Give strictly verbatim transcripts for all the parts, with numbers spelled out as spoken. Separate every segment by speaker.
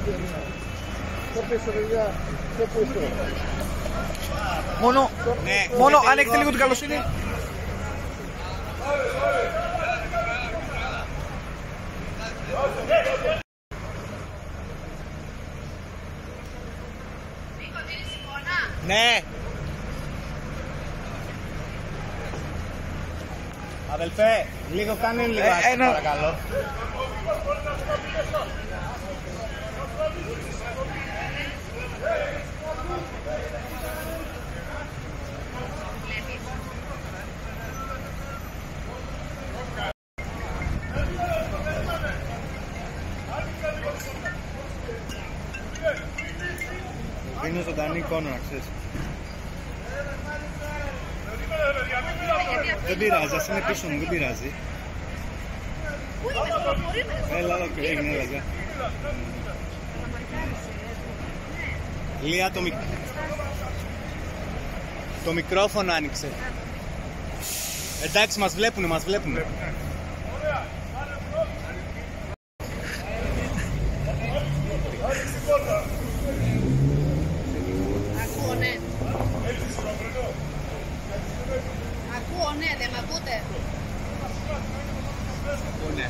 Speaker 1: Μόνο,
Speaker 2: Ναι,
Speaker 1: μόνο αν έχετε λίγο την καλοσύνη.
Speaker 2: Ναι. Αδελφέ, λίγο κάνε λίγο άσχημα,
Speaker 1: ένα...
Speaker 2: παρακαλώ. Είναι ζωντανή εικόνα, να ξέρεις. Δεν πειράζει, ας είναι πίσω μου, δεν πειράζει. Έλα, οκ, έγινε, έλα, γεια. Λία, το, μικ... το μικρόφωνο άνοιξε. Εντάξει, μας βλέπουνε, μας βλέπουνε.
Speaker 3: Ακούω, ναι. Ακούω, ναι, δεν μ' ακούτε.
Speaker 2: Ακούω, ναι.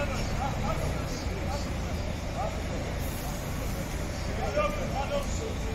Speaker 4: Hello.